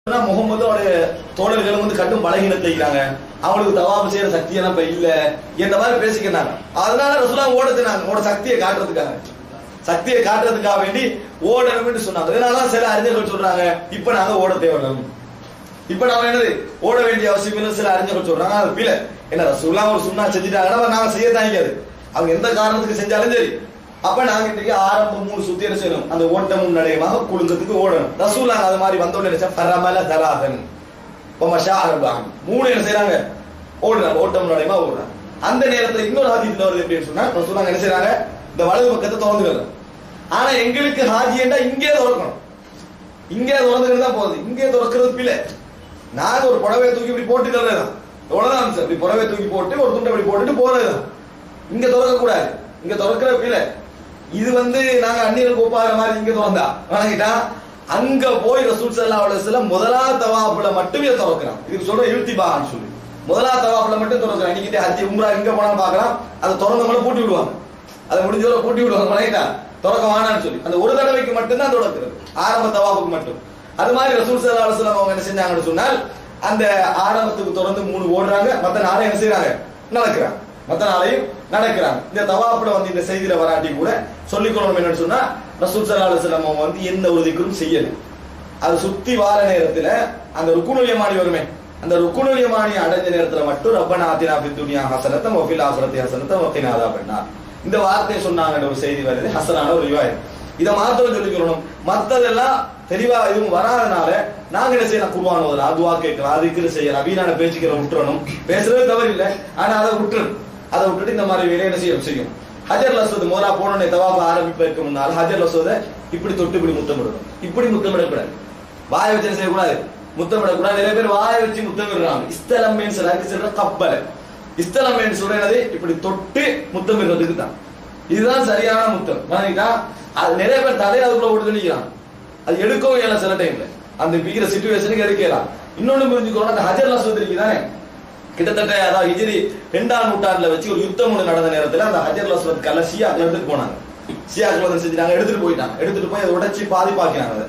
முகமதோட தோழர்கள் வந்து கட்டும் பலகீனத்தை இருக்கிறாங்க, அவங்களுக்கு தவாபு செய்யற சக்தி எல்லாம் இப்ப இல்ல என்ற மாதிரி பேசிக்கிறாங்க. அதனால ரசூலா ஓடுனாங்க, ஓட சக்தியை காட்டுறதுக்காக வேண்டி ஓடணும் சொன்னாங்க. அதனால சில அறிஞர்கள் சொல்றாங்க இப்ப நாங்க ஓட தேவையில்லை, இப்ப நாம என்னது ஓட வேண்டிய அவசியம் இல்லை. சில அறிஞர்கள் சொல்றாங்க அது பிள்ளை என்ன, ரசூலா ஒரு சுண்ணா செஞ்சுட்டாங்கன்னா நாங்க செய்ய தாங்கிக்காது, அவங்க எந்த காரணத்துக்கு செஞ்சாலும் சரி. அப்ப நாங்க இன்னைக்கு ஆரம்பம் 3 சுத்தி என்ன செய்யணும், அந்த ஓட்டமும் நடையமாக குழுந்தத்துக்கு ஓடணும். ரசூலா அது மாதிரி வந்தோன்னு நினைச்சா பரமல தராதன் மூணு என்ன செய்யறாங்க, ஓடுறாங்க, ஓட்டம் நடையமா ஓடுறாங்க. அந்த நேரத்துல இன்னொரு ஹதீஸ்ல வருது எப்படின்னு சொன்னா, ரசூலா என்ன செய்யறாங்க, இந்த வலது பக்கத்தை திறந்து வரலாம். ஆனா எங்களுக்கு ஹாஜியண்டா இங்கே திறக்கணும், இங்கே திறந்துக்கிட்டு தான் போகுது, இங்கே திறக்கிறது பிள்ளை. நாங்க ஒரு புடவையை தூக்கி இப்படி போட்டுக்கிறதுதான், எவ்வளவுதான் சார், இப்படி புடவையை தூக்கி போட்டு ஒரு துண்டை இப்படி போட்டுட்டு போறதுதான். இங்க திறக்க கூடாது, இங்க திறக்கிற பிள்ளை. இது நாங்க அந்நியருக்கு ஒப்பாகிற மாதிரி இங்க திறந்தா வணங்கிட்டா, அங்க போய் ரசூல் ஸல்லல்லாஹு அலைஹி வஸல்லம் முதலாவது தவாஃப்ல மட்டுமே திறக்கிறான். இதுக்கு சொல்ற இல்திபான்னு சொல்லி முதலாவது தவாஃப்ல மட்டும் திறக்கிறான். இன்னைக்கு ஹஜ் உம்ரா எங்க போனாலும் பார்க்கலாம், அதை திறந்தவங்கள பூட்டி விடுவாங்க, அதை முடிஞ்சவரை பூட்டி விடுவாங்க வணங்கிட்டா, திறக்க வேணான்னு சொல்லி. அந்த ஒரு தடவைக்கு மட்டும்தான் திறக்கிறது, ஆரம்ப தவாஃபுக்கு மட்டும். அது மாதிரி ரசூல் ஸல்லல்லாஹு அலைஹி வஸல்லம் அவங்க என்ன செஞ்சாங்கன்னு சொன்னால், அந்த ஆரம்பத்துக்கு திறந்து 3 ஓடுறாங்க, மத்த 4 என்ன செய்யறாங்க, நடக்கிறாங்க, மத்த 4 நடக்கிறாங்க. இந்த தவாஃப்ல இந்த செய்தியில வராட்டி கூட சொல்லிக்கொள்ளணும் என்னன்னு சொன்னா, ரசூல் ஸல்லல்லாஹு அலைஹி வஸல்லம் எந்த ஒரு திக்ரும் செய்யல. அது சுத்தி வார நேரத்துல அந்த ருக்குனுல் யமானி வருமே, அந்த ருக்குனுல் யமானி அடைஞ்ச நேரத்துல மட்டும் ரப்பனா ஆத்தினா ஃபித் துன்யா ஹஸனத்தன் வ ஃபில் ஆখিরাতি ஹஸனத்தன் வ கினா அஸாபன்னார் இந்த வார்த்தையை சொன்னாங்கன்ற ஒரு செய்தி வருது, ஹஸனான ஒரு ரிவாயத். இத மாத்திரம் சொல்லிக்கொள்ளணும். மத்ததெல்லாம் தெளிவா எதுவும் வராதனால நாங்க என்ன செய்யலாம், குர்ஆன் ஓதலாம், துஆ கேட்கலாம், திக்ர் செய்யலாம், வீணான பேச்சுக்களை விட்டுறணும். பேசுறது தவறு இல்லை, ஆனா அதை விட்டுறணும். அதை விட்டுட்டு இந்த மாதிரி வேலையை என்ன செய்யும். ஹஜர் அஸ்வத் மோரா போனோடனே தவாஃப் ஆரம்பிப்பதற்கு முன்னால் ஹஜர் அஸ்வதை இப்படி தொட்டு இப்படி முத்தமிடணும். இப்படி முத்தமிடக்கூடாது, வாயை வச்சு என்ன செய்யக்கூடாது, முத்தமிடக்கூடாது. நிறைய பேர் வாயை வச்சு முத்தமிடுறாங்க. இஸ்தலம் மீன்ஸ் சொல்ற கப்பல, இஸ்தலம் மீன்ஸ் சொல்றது இப்படி தொட்டு முத்தமிடுறதுக்கு தான். இதுதான் சரியான முத்தம். அது நிறைய பேர் தலையை அதுக்குள்ள போட்டு நிற்கிறான், அது எடுக்கவும் இல்லை சில டைம்ல, அந்த விக்கிற சிச்சுவேஷனுக்கு எடுக்கலாம். இன்னொன்னு புரிஞ்சுக்கணும், அந்த ஹஜர் அஸ்வத் இருக்குதானே, கிட்டத்தட்ட அதாவது ஹிஜ்ரி 2ஆம் நூற்றாண்டுல வச்சு ஒரு யுத்தம் ஒன்று நடந்த நேரத்துல அந்த ஹஜர் அஸ்வத் கல்ல ஷியாக்கள் எடுத்துட்டு போனாங்க. ஷியாக்கள் செஞ்சுட்டாங்க, எடுத்துட்டு போயிட்டாங்க. எடுத்துட்டு போய் அதை உடைச்சி பாதிப்பாக்கினாங்க.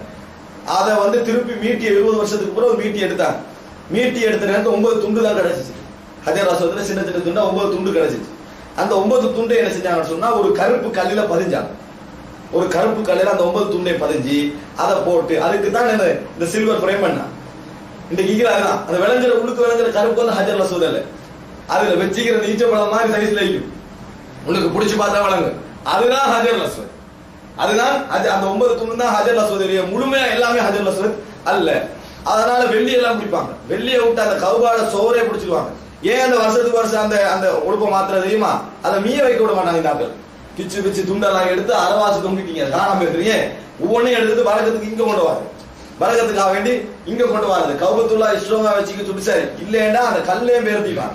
அதை திருப்பி மீட்டி 70 வருஷத்துக்கு பிறகு மீட்டி எடுத்தாங்க. மீட்டி எடுத்த நேரத்தில் 9 துண்டு தான் கிடைச்சிச்சு. ஹஜர் அஸ்வத்துல சின்ன சின்ன துண்டா 9 துண்டு கிடைச்சிச்சு. அந்த 9 துண்டை என்ன செஞ்சாங்கன்னு சொன்னா, ஒரு கருப்பு கல்லில பதிஞ்சாங்க. ஒரு கருப்பு கல்லில அந்த 9 துண்டை பதிஞ்சு அதை போட்டு, அதுக்கு தான் இந்த சில்வர் ஃப்ரேம் பண்ணா. இந்த கீழதான் அந்த விளைஞ்சல உள்ளுக்கு விளைஞ்சல கருப்பு வந்து ஹஜர் அஸ்வத் இல்ல, அதுல வச்சுக்கிற நீச்சப்பழம் மாதிரி சைஸ்ல இருக்கும், உங்களுக்கு பிடிச்சு பார்த்தா வழங்கு, அதுதான் ஹஜர் அஸ்வத். அதுதான் அந்த 9 துண்டு தான் ஹஜர் அஸ்வத். முழுமையா எல்லாமே ஹஜர் அஸ்வத் அல்ல. அதனால வெள்ளி எல்லாம் பிடிப்பாங்க, வெள்ளியை விட்டு அந்த கவுபாட சோரே பிடிச்சிருவாங்க. ஏன் அந்த வருஷத்துக்கு வருஷம் அந்த அந்த உடுப்பை மாத்திர தெரியுமா, அதை மீய வைக்க விட மாட்டாங்க. இந்த ஆட்கள் பிச்சு பிச்சு துண்டெல்லாம் எடுத்து அரைவாசி தொங்கிட்டீங்க, காணாம இருக்கிறீங்க, ஒவ்வொன்றையும் எடுத்து வழக்கத்துக்கு இங்க கொண்டு வாங்க, வரகத்துக்காக வேண்டி இங்க கொண்டு வரது. கௌபத்துல்லா இஸ்ரோமா வச்சுக்க துடிச்சாரு இல்லையா, அந்த கல்லே பேர்த்திப்பான்.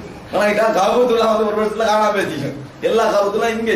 கௌபத்துல்லா ஒரு வருஷத்துல காணாம பேர்த்திக்கும், எல்லா கௌபத்துல்லா இங்க.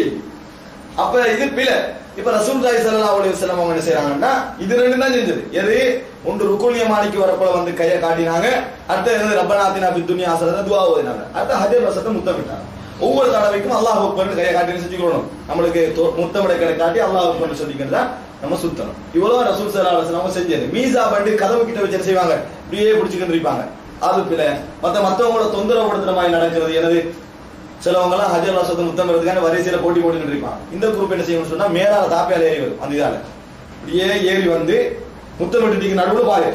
அப்ப இது பிழை. இப்ப ரசூலுல்லாஹி ஸல்லல்லாஹு அலைஹி வஸல்லம் அவங்க என்ன செய்யறாங்கன்னா, இது 2 தான் செஞ்சது. எது, ஒன்று ருக்குல் யமானிக்கு வரப்போல கையை காட்டினாங்க, அடுத்து ரப்பனா ஆத்தினா ஃபித் துன்யா ஹஸனத்தன் துஆ ஓதினாங்க, அடுத்து ஹஜர் அஸ்வத்தை முத்தமிட்டாங்க. ஒவ்வொரு தடவைக்கும் அல்லாஹ் அக்பர்னு கையை காட்டி செஞ்சுக்கணும். நம்மளுக்கு முத்தமிட கடை காட்டி அல்லாஹ் அக்பர்னு சொல்லிக்கிறதா நம்ம சுத்தணும். இவ்வளவு ரசூல் ஸல்லல்லாஹு அலைஹி வஸல்லம் செஞ்சது. மீசா பண்டு கதவு கிட்ட வச்சு செய்வாங்க, இப்படியே பிடிச்சுக்கிட்டு இருப்பாங்க. அது பிள்ளை. மத்தவங்களோட தொந்தரவு படுத்துற மாதிரி நடக்கிறது. எனது சிலவங்க எல்லாம் ஹஜர் அஸ்வத்தை முத்தமிடுறதுக்கான வரிசையில போட்டி போட்டுக்கிட்டு இருப்பாங்க. இந்த குரூப் என்ன செய்யணும்னு சொன்னா, மேலால தாப்பையால ஏறி வரும், அந்த இதால இப்படியே ஏறி முத்தமிட்டு நடுவுல பாரு.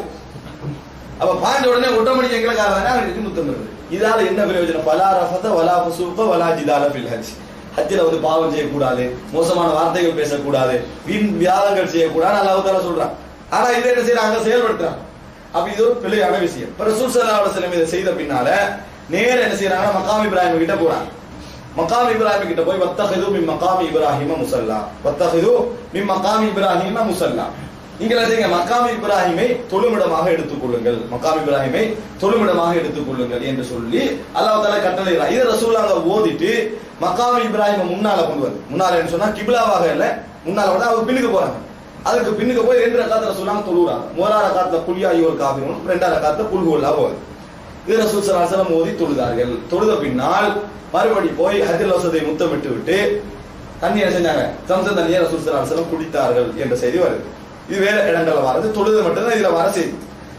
அப்ப பாய்ந்த உடனே ஒட்டமணி எங்களை காரணம் முத்தமிடுறது. இதால என்ன பிரயோஜனம், பலா ரஃபத வலா ஃபுசூக வலா ஜிதால ஃபில் ஹஜ். ஹஜ்ஜில பாவம் செய்யக்கூடாது, மோசமான வார்த்தைகள் பேசக்கூடாது, வீண் வியாதங்கள் செய்யக்கூடாது அல்லாஹ் தஆலா சொல்றான். ஆனா இதை என்ன செய்யறாங்க, செயல்படுத்துறாங்க. அப்ப இது ஒரு பிழையான விஷயம். ரசூல் ஸல்லல்லாஹு அலைஹி வஸல்லம் இதை செய்த பின்னால நேர என்ன செய்யறாங்க, மகாம் இப்ராஹிம் கிட்ட போறாங்க. மகாம் இப்ராஹிம் கிட்ட போய் வத்தஹிது மின் மகாமி இப்ராஹிம முஸல்லா, வத்தஹிது மின் மகாமி இப்ராஹிம முஸல்லா. இங்க என்ன, மகாம் இப்ராஹிமை தொழுமிடமாக எடுத்துக்கொள்ளுங்கள், மகாம் இப்ராஹிமை தொழுமிடமாக எடுத்துக்கொள்ளுங்கள் என்று சொல்லி அல்லாஹ் தஆலா கட்டளையிறார். இதை ரசூலுல்லாஹ் ஓதிட்டு மகாம் இப்ராஹிம முன்னால கொண்டு வந்து, முன்னால என்ன சொன்னா கிப்லாவாக இல்ல, முன்னால வந்து அவங்க பின்னுக்கு போறாங்க. அதுக்கு பின்னுக்கு போய் 2 ரக்காத்துல ரசூலுல்லாஹ் தொழுறாங்க. முதல் ரக்காத்துல குல் யா அய்யுல் காஃபிரூன், 2ஆம் ரக்காத்துல குல் ஹுவல்லாஹு அஹத். இது ரசூல் ஸல்லல்லாஹு அலைஹி வஸல்லம் ஓதி தொழுதார்கள். தொழுத பின்னால் மறுபடி போய் ஹஜர் அஸ்வதை முத்தமிட்டு விட்டு தண்ணி என்ன செஞ்சாங்க, ஜம்சம் தண்ணியை ரசூல் ஸல்லல்லாஹு அலைஹி வஸல்லம் குடித்தார்கள் என்ற செய்தி வருது. இது வேற இடங்கள்ல வரது, தொழுது மட்டும்தான் இதுல வர செய்தி.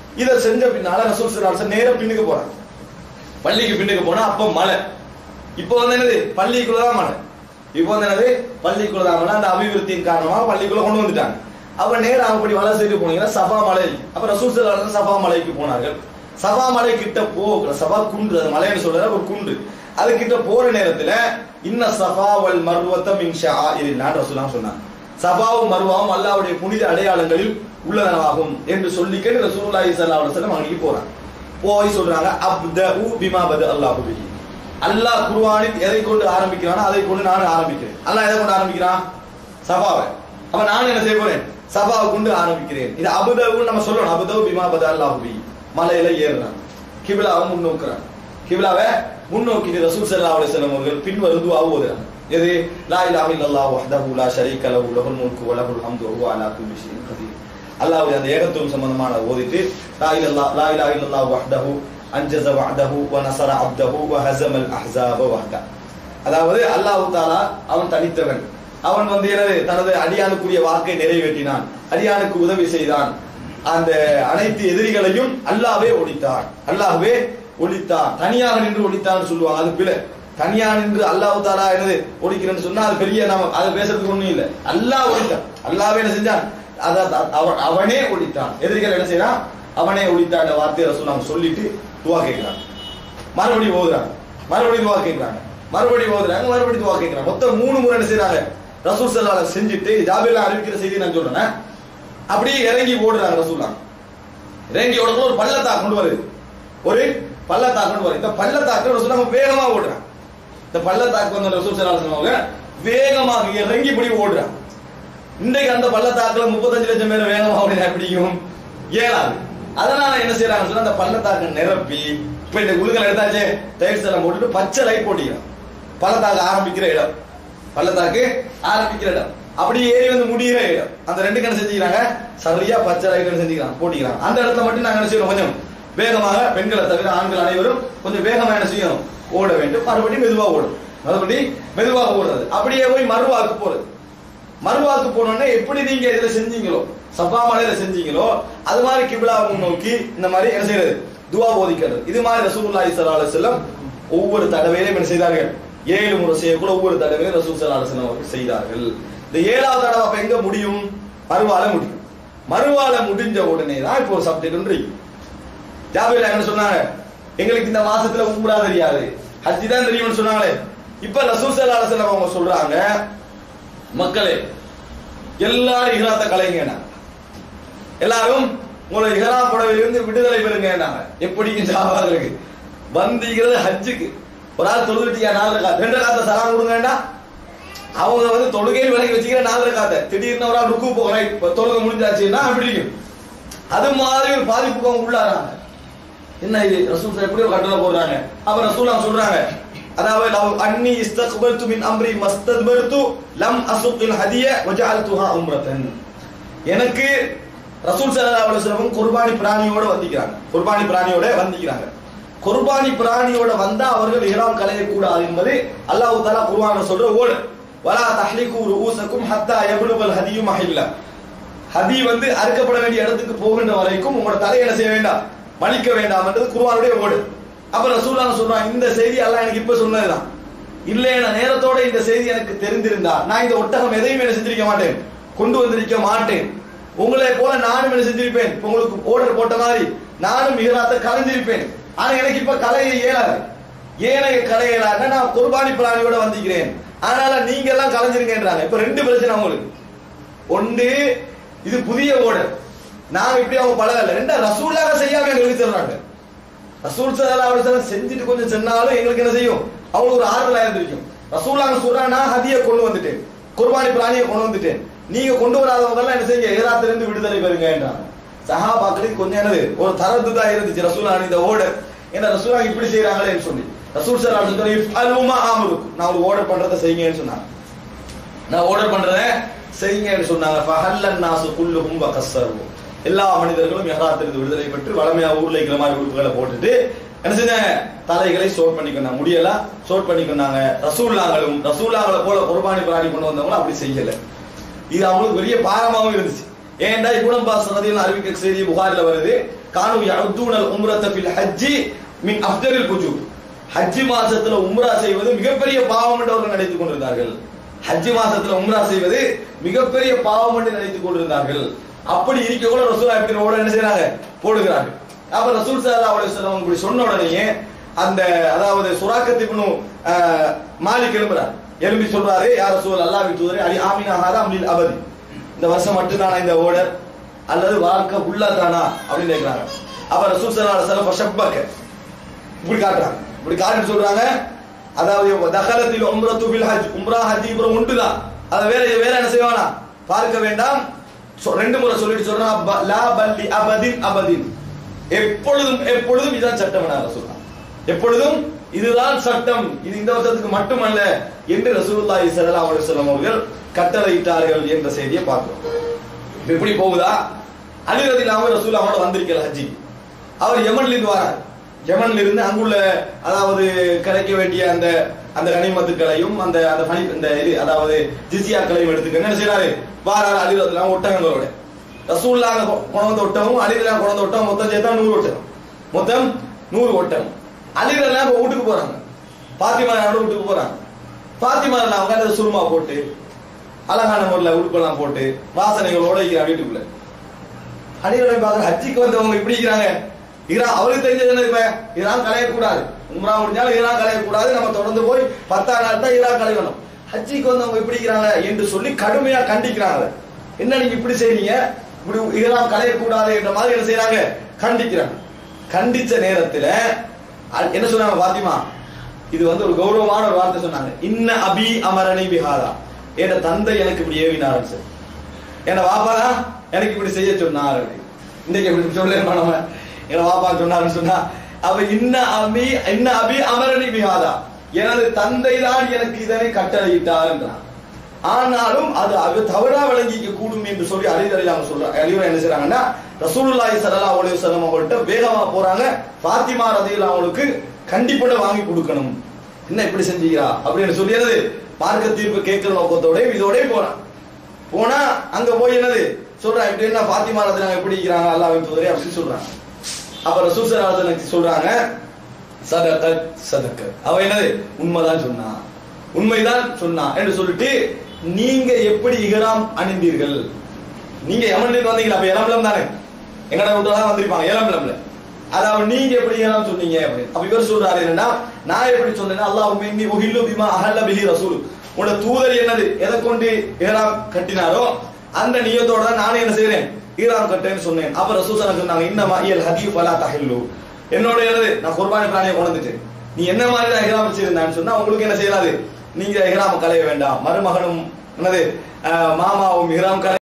இதை செஞ்ச பின்னால ரசூல் ஸல்லல்லாஹு அலைஹி வஸல்லம் நேரா பின்னுக்கு போறாங்க. பள்ளிக்கு பின்னுக்கு போனா அப்ப மழை. இப்போ வந்து என்னது பள்ளிக்குள்ளதான் மழை. இப்போ வந்து என்னது பள்ளிக்குள்ளதான் மழை. அந்த அபிவிருத்தியின் காரணமாக பள்ளிக்குள்ள கொண்டு வந்துட்டாங்க. அப்ப நேரம் அப்படி மலை செய்து போனீங்கன்னா சபா மலை. அப்ப ரசூல் ஸல்லல்லாஹு அலைஹி வஸல்லம் சபா மலைக்கு போனார்கள். சபா மலை கிட்ட போகிற சபா குன்று, அது மலைன்னு சொல்ற ஒரு குன்று, அது கிட்ட போற நேரத்துல இன்ன சஃபா வல் மர்வத மின் ஷஆஇரில்லாஹ் ரசூலுல்லாஹ் சொன்னாங்க. சபாவும் மர்வாவும் அல்லாஹ்வுடைய புனித அடையாளங்களில் உள்ளனவாகும் என்று சொல்லிக்கிட்டு ரசூலுல்லாஹி ஸல்லல்லாஹு அலைஹி வஸல்லம் அங்கேயே போறாங்க. போய் சொல்றாங்க அப்தஉ பிமா பத அல்லாஹு பிஹி. அல்லாஹ் குர்ஆனில் எதை கொண்டு ஆரம்பிக்கிறானோ அதை கொண்டு நான் ஆரம்பிக்கிறேன். அல்லாஹ் எதை கொண்டு ஆரம்பிக்கிறான்? சபாவை. அப்ப நான் என்ன செய்ய போறேன்? சபாவை கொண்டு ஆரம்பிக்கிறேன். இது அப்தஉ நம்ம சொல்லணும். அப்தஉ பிமா பத அல்லாஹு பிஹி. மலையில ஏறுறான், கிப்லாவை முன்னோக்குறான். கிப்லாவை முன்னோக்கி ரசூல் ஸல்லல்லாஹு அலைஹி வஸல்லம் அவர்கள் பின்வரும் துஆ ஓதுறாங்க. எது? லா இலாஹ இல்லல்லாஹு வஹ்தஹு லா ஷரீக லஹு லஹுல் முல்கு வ லஹுல் ஹம்து வ ஹுவ அலா குல்லி ஷைஇன் கதீர். அல்லாஹ்வுடைய அந்த ஏகத்துவம் சம்பந்தமான ஓதிட்டு லா இலாஹ இல்லல்லாஹு வஹ்தஹு அன்ஜஸ வஅதஹு வ நஸர அப்தஹு வ ஹஸமல் அஹ்ஸாப வஹ்தஹு. அதாவது அல்லாஹ் தஆலா அவன் தனித்தவன். அவன் வந்து என்னது தனது அடியானுக்குரிய வாக்கை நிறைவேற்றினான், அடியானுக்கு உதவி செய்தான். அந்த அனைத்து எதிரிகளையும் அல்லாஹ்வே ஒழித்தான். அல்லாஹ்வே ஒழித்தான். தனியாக நின்று ஒழித்தான் சொல்லுவாங்க. அது பிழை. தனியா நின்று அல்லாஹ் தஆலா என்னது ஒழிக்கிறேன்னு சொன்னா அது பெரிய நாம அதை பேசுறதுக்கு ஒண்ணும் இல்லை. அல்லாஹ் ஒழித்தான். அல்லாஹ்வே என்ன செஞ்சான்? அவனே ஒழித்தான். எதிரிகள் என்ன செய்யறான்? அவனே ஒழித்தான். அந்த வார்த்தையை ரசூலுல்லாஹ் சொல்லிட்டு துஆ கேட்கிறாங்க. மறுபடியும் ஓதுறாங்க, மறுபடியும் துஆ கேட்கிறாங்க, மறுபடியும் ஓதுறாங்க, மறுபடியும் துஆ கேட்கிறாங்க. மொத்தம் 3 முறை என்ன செய்யறாங்க? ரசூல் ஸல்லல்லாஹு அலைஹி வஸல்லம் செஞ்சுட்டு ஜாபிர்ல அறிவிக்கிற செய்தி நான் சொல்றேன். அப்படியே இறங்கி ஓடுறாங்க ரசூலுல்லாஹ். இறங்கி ஓடுற ஒரு பள்ளத்தாக்கு கொண்டு வருது, ஒரு பள்ளத்தாக்கு கொண்டு வருது. இந்த பள்ளத்தாக்கு ரசூலுல்லாஹ் வேகமா ஓடுறாங்க. இந்த பள்ளத்தாக்கு வந்த ரசூல் ஸல்லல்லாஹு அலைஹி வஸல்லம் வேகமாக இறங்கி இப்படி ஓடுறாங்க. இன்றைக்கு அந்த பள்ளத்தாக்குல 35 லட்சம் பேர் வேகமா ஓடினா எப்படியும் ஏறாது. அதனால என்ன செய்யறாங்க சொன்னா அந்த பள்ளத்தாக்கு நிரப்பி இப்ப இந்த குழுக்கள் எடுத்தாச்சு டைல்ஸ் எல்லாம் போட்டுட்டு பச்சை லைட் போட்டிக்கிறான். பள்ளத்தாக்கு ஆரம்பிக்கிற இடம், பள்ளத்தாக்கு ஆரம்பிக்கிற இடம், அப்படி ஏறி வந்து முடிகிற இடம், அந்த ரெண்டு கணக்கு செஞ்சுக்கிறாங்க. சரியா பச்சை லைட் செஞ்சுக்கிறாங்க, போட்டிக்கிறாங்க. அந்த இடத்துல மட்டும் நாங்க என்ன செய்யணும்? கொஞ்சம் வேகமாக, பெண்களை தவிர ஆண்கள் அனைவரும் கொஞ்சம் வேகமா என்ன செய்யணும்? ஓட வேண்டும். மறுபடியும் மெதுவா ஓடும், மறுபடியும் மெதுவாக ஓடுறது. அப்படியே போய் மறுவாக்கு போறது. மறுவாக்கு போனோடனே எப்படி நீங்க இதுல செஞ்சீங்களோ, சஃபா மலையில செஞ்சீங்களோ, அது மாதிரி கிப்லாவை நோக்கி இந்த மாதிரி என்ன செய்யறது? துஆ ஓதிக்கிறது. இது மாதிரி ரசூலுல்லாஹி ஸல்லல்லாஹு அலைஹி வஸல்லம் ஒவ்வொரு தடவையிலும் என்ன செய்தார்கள்? 7 முறை செய்யக்கூட ஒவ்வொரு தடவையிலும் ரசூல் ஸல்லல்லாஹு அலைஹி வஸல்லம் அவர்கள் செய்தார்கள். இந்த 7வது தடவை அப்ப எங்க முடியும்? மறுவால முடியும். மறுவால முடிஞ்ச உடனே தான் இப்போ ஒரு சப்ஜெக்ட் ஒன்று. ஜாபிர் என்ன சொன்னாங்க? எங்களுக்கு இந்த மாசத்துல உம்ரா தெரியாது, ஹஜ் தான் தெரியும்னு சொன்னாங்களே. இப்ப ரசூல் ஸல்லல்லாஹு அலைஹி வஸல்லம் அவங்க சொல்றாங்க, மக்களே எல்லாரும் இஹ்ராத்தை கலைங்க, எல்லாரும் உங்களை இஹ்ராம் புடவையிலிருந்து விடுதலை பெறுங்க. எப்படி சஹாபாக்களுக்கு வந்திக்கிறது ஹஜ்ஜுக்கு ஒரு ஆள் தொழுதுட்டியா 4 ரக்காத் 2 ரக்காத்த சலாம் கொடுங்கடா. அவங்க வந்து தொழுகையில் விலகி வச்சுக்கிற 4 ரக்காத்த திடீர்னு ஒரு ஆள் ருக்கு போகிறாய் தொழுகை முடிஞ்சாச்சுன்னா அப்படி இருக்கும். அது மாதிரி ஒரு பாதிப்புக்கு அவங்க உள்ளாராங்க. என்ன இது ரசூல் எப்படி ஒரு கட்டளை போடுறாங்க? அப்ப ரசூலுல்லாஹ் சொல்றாங்க, அதாவது லவ் அன்னி இஸ்தக்பல்து மின் அம்ரி மஸ்தத்பர்து லம் அசுகில் ஹதிய வஜஅல்துஹா உம்ரத்தன். எனக்கு ரசூல் ஸல்லல்லாஹு அலைஹி வஸல்லம் குர்பானி பிராணியோட வந்திக்கிறாங்க. குர்பானி பிராணியோட வந்திக்கிறாங்க. குர்பானி பிராணியோட வந்தா அவர்கள் இஹ்ராம் கலைய கூடாது என்பது அல்லாஹ் தஆலா குர்ஆன்ல சொல்ற ஓடு. வலா தஹ்லிகு ரூஸக்கும் ஹத்தா யப்லுகல் ஹதியு மஹில்ல. ஹதி வந்து அறுக்கப்பட வேண்டிய இடத்துக்கு போகின்ற வரைக்கும் உங்களோட தலையை என்ன செய்ய வேண்டாம்? மலிக்க வேண்டாம் என்றது குர்ஆனுடைய ஓடு. அப்ப ரசூலுல்லாஹ் சொல்றாங்க, இந்த செய்தி அல்லாஹ் எனக்கு இப்ப சொன்னதுதான். இல்லையா நேரத்தோட இந்த செய்தி எனக்கு தெரிந்திருந்தா நான் இந்த ஒட்டகம் எதையும் என்ன செஞ்சிருக்க மாட்டேன், கொண்டு வந்திருக்க மாட்டேன். உங்களை போல நானும் என்ன செஞ்சிருப்பேன், உங்களுக்கு ஆர்டர் போட்ட மாதிரி நானும் இஹ்ராத்தை கலைஞ்சிருப்பேன். ஆனா எனக்கு இப்ப கலையை இயலாது. ஏனைய கலைய இயலாது, நான் குர்பானி பிராணியோட வந்திருக்கிறேன், அதனால நீங்க எல்லாம் கலைஞ்சிருங்கன்றாங்க. இப்ப 2 பிரச்சனை அவங்களுக்கு. ஒன்று, இது புதிய ஓர்டர், நாங்க இப்படி அவங்க பழகல. 2 ரசூலுல்லாஹ் செய்யாம எங்களுக்கு சொல்றாங்க. ரசூல் ஸல்லல்லாஹு அலைஹி வஸல்லம் செஞ்சுட்டு கொஞ்சம் சொன்னாலும் எங்களுக்கு என்ன செய்யும்? அவங்களுக்கு ஒரு ஆறுதலா இருந்திருக்கும். ரசூலுல்லாஹ் சொல்றாங்க, நான் ஹதியை கொண்டு வந்துட்டேன், குர்பானி பிராணியை கொண்டு வந்துட்டேன், நீங்க கொண்டு வராதவங்க எல்லாம் என்ன செய்யுங்க? இஹ்ராத்திலிருந்து விடுதலை பெறுங்கன்றாங்க. சஹாபாக்களுக்கு கொஞ்சம் என்னது ஒரு தரத்து தான் இருந்துச்சு ரசூலுல்லாஹ் இந்த ஓர்டர். ஏன்னா ரசூலுல்லாஹ் இப்படி செய்யறாங்களேன்னு சொல்லி ரசூல் ஸல்லல்லாஹு அலைஹி வஸல்லம் இஃப்அலுமா ஆமருக்கும், நான் ஒரு ஆர்டர் பண்றதை செய்யுங்கன்னு சொன்னாங்க. நான் ஆர்டர் பண்றதை செய்யுங்கன்னு சொன்னாங்க. ஃபஹல்லன் நாசு குல்லுஹும் வகஸ்ஸரு. எல்லா மனிதர்களும் இஹ்ராத்திலிருந்து விடுதலை பெற்று வளமையா ஊர்ல இருக்கிற மாதிரி உடுப்புகளை போட்டுட்டு என்ன செஞ்ச தலைகளை சோட் பண்ணிக்கொண்டாங்க, முடியெல்லாம் சோட் பண்ணிக்கொண்டாங்க. ரசூலுல்லாஹ்களை போல குர்பானி பிராணி கொண்டு வந்தவங்களும் அப்படி செய்யல. இது அவங்களுக்கு பெரிய பாரமாகவும் இருந்துச்சு. ஏன்டா இப்னு அப்பாஸ் ரலியல்லாஹு அன்ஹு அறிவிக்க செய்தி புகாரில வருது, கானு யஅதுனல் உம்ரத ஃபில் ஹஜ்ஜி மின் அஃதலில் குஜூப். ஹஜ் மாசத்துல உம்ரா செய்வது மிகப்பெரிய பாவம் என்று அவர்கள் நினைத்துக் கொண்டிருந்தார்கள். ஹஜ் மாசத்துல உம்ரா செய்வது மிகப்பெரிய பாவம் என்று நினைத்துக் கொண்டிருந்தார்கள். அப்படி இருக்க கூட ரசூல் எப்படி ஓட என்ன செய்யறாங்க போடுகிறார்கள். அப்ப ரசூல் ஸல்லல்லாஹு அலைஹி வஸல்லம் இப்படி சொன்ன உடனே அந்த அதாவது சுராக்கத் இப்னு மாலிக் எழும்பி சொல்றாரு, யா ரசூல் அல்லாஹ்வின் தூதரே அலி ஆமினா ஹாதா அம்லில் அபதி, இந்த வருஷம் மட்டும் தானா இந்த ஓடர் அல்லது வாழ்க்கை ஃபுல்லா தானா அப்படின்னு கேக்குறாங்க. அப்ப ரசூல் ஸல்லல்லாஹு அலைஹி வஸல்லம் ஃபஷப்பக இப்படி காட்டுறாங்க. இப்படி காட்டி சொல்றாங்க, அதாவது தகலத்தில் உம்ரத்து பில் ஹஜ், உம்ரா ஹஜ் இப்ரோ உண்டுதான், அத வேற என்ன செய்வானா பார்க்க வேண்டாம். ரெண்டு முறை சொல்லிட்டு சொல்றான், லா பல்லி அபதின் அபதின், எப்பொழுதும் இதுதான் சட்டம் சொல்றான், எப்பொழுதும் இதுதான் சட்டம், இது இந்த வருஷத்துக்கு மட்டுமல்ல என்று ரசூலுல்லாஹி ஸல்லல்லாஹு அலைஹி வஸல்லம் அவர்கள் கட்டளையிட்டார்கள் என்ற செய்தியை பார்க்கிறோம். எப்படி போகுதா? அலி ரலியல்லாஹு அன்ஹு ரசூலுல்லாஹோட வந்திருக்கிறார் ஹஜ்ஜி. அவர் யமன்ல இருந்து வரார். யமன்ல இருந்து அங்குள்ள அதாவது கிடைக்க வேண்டிய அந்த கனிமத்துக்களையும் அந்த இது அதாவது ஜிஸியாக்களையும் எடுத்துக்க என்ன செய்யறாரு வாரார். அலி ரலியல்லாஹு ஒட்டகங்களோட ரசூலுல்லாஹ் கொண்டு ஒட்டகம், அலி ரலியல்லாஹு கொண்டு ஒட்டகம், மொத்தம் சேர்த்தா 100 ஒட்டகம், மொத்தம் 100 ஒட்டகம். அலி ரலியல்லாஹு வீட்டுக்கு போறாங்க, பாத்திமா வீட்டுக்கு போறாங்க. பாத்திமா அவங்க அந்த சுருமா போட்டு அழகான முறையில் உடுப்பெல்லாம் போட்டு வாசனைகளோட இருக்கிறாங்க வீட்டுக்குள்ள. அலி ரலியல்லாஹு பார்க்க ஹஜ்ஜிக்கு வந்தவங்க இப்படி இருக்கிறாங்க. அவருக்கு தெரிஞ்சது என்ன, இப்ப இதெல்லாம் கலையக்கூடாது, உம்ரா முடிஞ்சாலும் இதெல்லாம் கலையக்கூடாது, நம்ம தொடர்ந்து போய் 10ஆம் நாள் தான் இதெல்லாம் கலையணும், ஹஜ்ஜிக்கு வந்தவங்க இப்படி இருக்கிறாங்க என்று சொல்லி கடுமையா கண்டிக்கிறாங்க. என்ன நீங்க இப்படி செய்றீங்க, இப்படி இதெல்லாம் கலையக்கூடாது என்ற மாதிரி என்ன செய்யறாங்க, கண்டிக்கிறாங்க. கண்டிச்ச நேரத்துல என்ன சொன்னாங்க பாத்திமா, இது ஒரு கௌரவமான ஒரு வார்த்தை சொன்னாங்க, இன்ன அபி அமரணி பிஹாதா, என் தந்தை எனக்கு இப்படி ஏவினார் சார், என் வாப்பா எனக்கு இப்படி செய்ய சொன்னார். இன்னைக்கு எப்படி சொல்ல நம்ம என் வாப்பா சொன்னாருன்னு சொன்னா, அப்ப இன்ன அபி அமரணி பிஹாதா, எனது தந்தை தான் எனக்கு இதனை கட்டளையிட்டார் என்றார். ஆனாலும் அது தவறா விளங்கிக்க கூடும் என்று சொல்லி அலி ரலியல்லாஹு சொல்றாங்க. அலி என்ன செய்றாங்கன்னா, ரசூலுல்லாஹி ஸல்லல்லாஹு அலைஹி வஸல்லம் அவங்கள்ட்ட வேகமா போறாங்க. ஃபாத்திமா ரலியல்லாஹு அன்ஹுக்கு கண்டிப்பா வாங்கி கொடுக்கணும், என்ன இப்படி செஞ்சீங்களா அப்படின்னு சொல்லியது மார்க்க தீர்ப்பு கேட்கிற நோக்கத்தோட இதோட போனா அங்க போய் என்னது சொல்றாங்க, இப்படி என்ன ஃபாத்திமா ரலியல்லாஹு எப்படி இருக்கிறாங்க அல்லாஹ்வின் தூதரே அப்படின்னு சொல்றாங்க. அப்ப ரசூல் ஸல்லல்லாஹு அலைஹி வஸல்லம் சொல்றாங்க, சதக்க, அவ என்னது உண்மைதான் சொன்னா என்று சொல்லிட்டு, நீங்க எப்படி இஹ்ராம் அணிந்தீர்கள், நீங்க யமன்ல வந்தீங்களா, அப்ப யலம்லம் தானே எங்கட வீட்டுல வந்திருப்பாங்க யலம்லம்ல, அதாவது நீங்க எப்படி இஹ்ராம் சொன்னீங்க அப்படின்னு. அப்ப இவர் சொல்றாரு என்னன்னா, நான் எப்படி சொன்னேன்னா, அல்லாஹும்ம இன்னி உஹில்லு பிமா அஹல்ல பிஹி ரசூல், உங்களோட தூதர் என்னது எதை கொண்டு இஹ்ராம் கட்டினாரோ அந்த நியத்தோட தான் நானே என்ன செய்றேன் இஹ்ராம் கட்டேன்னு சொன்னேன். அப்ப ரசூல் ஸல்லல்லாஹு சொன்னாங்க, இன்னமா இயல் ஹதீஃப் ஃபலா தஹில்லு, என்னோட என்னது நான் குர்பானி பிராணியை கொண்டுட்டேன், நீ என்ன மாதிரி தான் இஹ்ராம் வச்சிருந்தான்னு சொன்னா உங்களுக்கு என்ன செய்யறாது, நீங்க இஹ்ராம் கலைய வேண்டாம், மருமகனும் என்னது மாமாவும் இஹ்ராம்